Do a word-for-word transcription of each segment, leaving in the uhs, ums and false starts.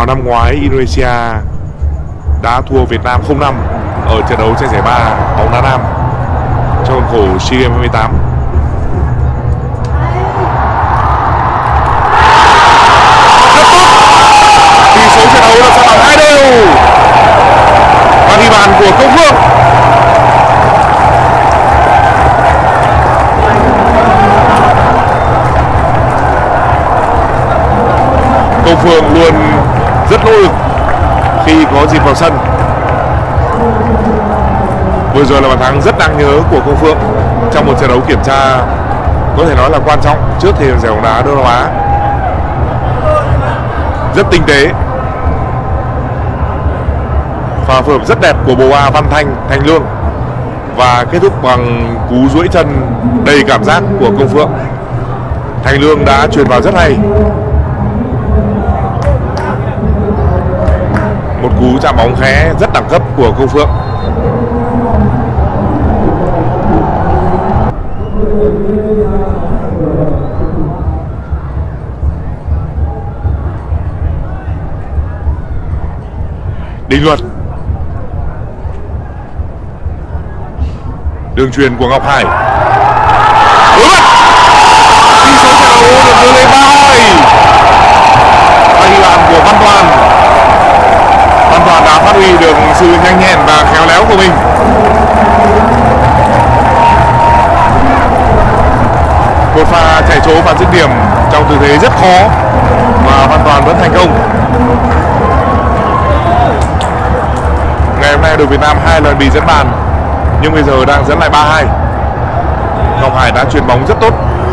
Vào năm ngoái, Indonesia đã thua Việt Nam không năm ở trận đấu tranh giải ba bóng đá nam trong khuôn khổ SEA Games hai mươi tám. Tỷ số trận đấu là sao bằng hai đều và ghi bàn của Công Phượng. Công Phượng luôn rất nỗ lực khi có dịp vào sân. Vừa rồi là bàn thắng rất đáng nhớ của Công Phượng trong một trận đấu kiểm tra có thể nói là quan trọng trước thềm giải bóng đá Đông Nam Á. Rất tinh tế, pha phối hợp rất đẹp của bộ ba Văn Thanh, Thành Lương và kết thúc bằng cú duỗi chân đầy cảm giác của Công Phượng. Thành Lương đã chuyền vào rất hay. Một cú chạm bóng khé rất đẳng cấp của Công Phượng. Đình Luật, đường chuyền của Ngọc Hải, đối mặt, tỷ số trận đấu được đưa lên ba hai. Và ghi bàn của Văn Toàn. Văn Toàn đã phát huy được sự nhanh nhẹn và khéo léo của mình. Một pha chạy trốn và dứt điểm trong tư thế rất khó mà Văn Toàn vẫn thành công. Ngày hôm nay đội Việt Nam hai lần bị dẫn bàn nhưng bây giờ đang dẫn lại ba hai. Ngọc Hải đã chuyền bóng rất tốt.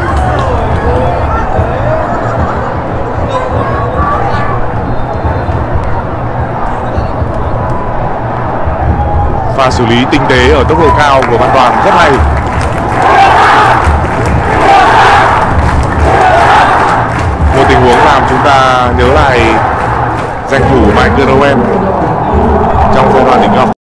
Pha xử lý tinh tế ở tốc độ cao của Văn Toàn rất hay. Một tình huống làm chúng ta nhớ lại danh thủ Michael Owen trong giai đoạn đỉnh cao.